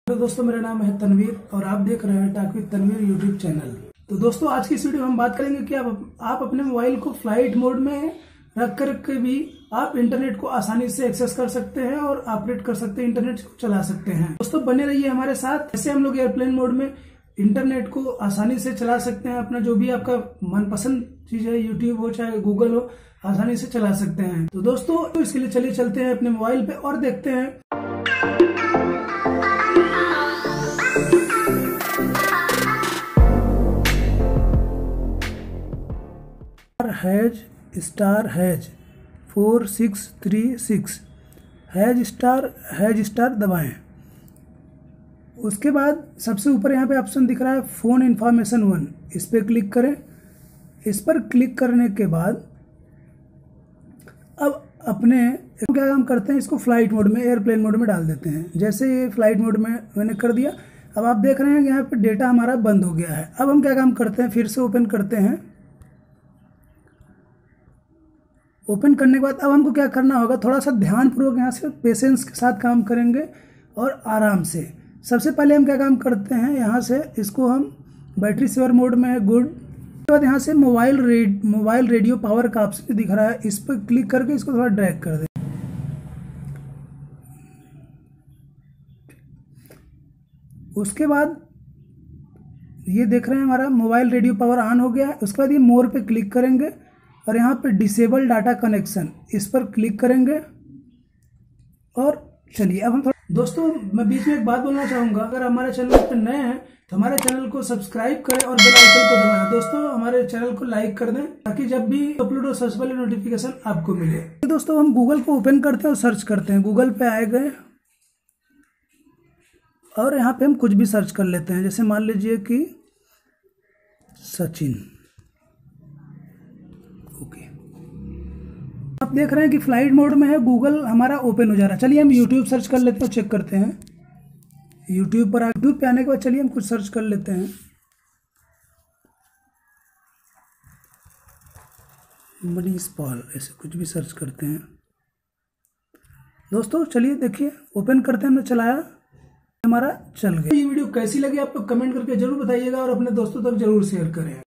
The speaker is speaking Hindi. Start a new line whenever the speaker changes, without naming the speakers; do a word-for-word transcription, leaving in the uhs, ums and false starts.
तो दोस्तों मेरा नाम है तनवीर और आप देख रहे हैं talk with Tanveer YouTube channel. तो दोस्तों आज की इस वीडियो में हम बात करेंगे कि आप आप अपने मोबाइल को फ्लाइट मोड में रख कर के भी आप इंटरनेट को आसानी से एक्सेस कर सकते हैं और ऑपरेट कर सकते हैं, इंटरनेट को चला सकते हैं। दोस्तों बने रहिए हमारे साथ। जैसे हम लोग एयरप्लेन मोड में इंटरनेट को आसानी से चला सकते हैं, अपना जो भी आपका मनपसंद चीज है, यूट्यूब हो चाहे गूगल हो, आसानी से चला सकते हैं। तो दोस्तों तो इसके लिए चलिए चलते हैं अपने मोबाइल पे और देखते हैं। Hash star hash four six three six hash star hash star दबाएं। उसके बाद सबसे ऊपर यहाँ पे ऑप्शन दिख रहा है फ़ोन इन्फॉर्मेशन वन, इस पर क्लिक करें। इस पर क्लिक करने के बाद अब अपने क्या काम करते हैं, इसको फ्लाइट मोड में, एयरप्लेन मोड में डाल देते हैं। जैसे ये फ्लाइट मोड में मैंने कर दिया, अब आप देख रहे हैं कि यहाँ पे डेटा हमारा बंद हो गया है। अब हम क्या काम करते हैं, फिर से ओपन करते हैं। ओपन करने के बाद अब हमको क्या करना होगा, थोड़ा सा ध्यानपूर्वक यहाँ से पेशेंस के साथ काम करेंगे और आराम से। सबसे पहले हम क्या काम करते हैं, यहाँ से इसको हम बैटरी सेवर मोड में है, गुड। उसके बाद यहाँ से mobile red mobile radio power का ऑप्शन दिख रहा है, इस पर क्लिक करके इसको थोड़ा ड्रैग कर दें। उसके बाद ये देख रहे हैं हमारा मोबाइल रेडियो पावर ऑन हो गया है। उसके बाद ये मोर पे क्लिक करेंगे और यहाँ पे डिसेबल डाटा कनेक्शन, इस पर क्लिक करेंगे। और चलिए अब हम थोड़ा दोस्तों मैं बीच में एक बात बोलना चाहूँगा, अगर हमारे चैनल पर नए हैं तो हमारे चैनल को सब्सक्राइब करें और बेल आइकन को दबाएं। दोस्तों हमारे चैनल को लाइक कर दें ताकि जब भी अपलोड हो सबसे पहले नोटिफिकेशन आपको मिले। तो दोस्तों हम गूगल को ओपन करते हैं और सर्च करते हैं। गूगल पे आए गए और यहाँ पे हम कुछ भी सर्च कर लेते हैं। जैसे मान लीजिए कि सचिन। ओके, आप देख रहे हैं कि फ्लाइट मोड में है, गूगल हमारा ओपन हो जा रहा है। चलिए हम यूट्यूब सर्च कर लेते हैं, चेक करते हैं। यूट्यूब पर यूट्यूब पे आने के बाद चलिए हम कुछ सर्च कर लेते हैं। मनीष पॉल, ऐसे कुछ भी सर्च करते हैं। दोस्तों चलिए देखिए, ओपन करते हैं, हमने चलाया, हमारा चल गया। ये वीडियो कैसी लगी आप लोग कमेंट करके जरूर बताइएगा और अपने दोस्तों तक जरूर शेयर करें।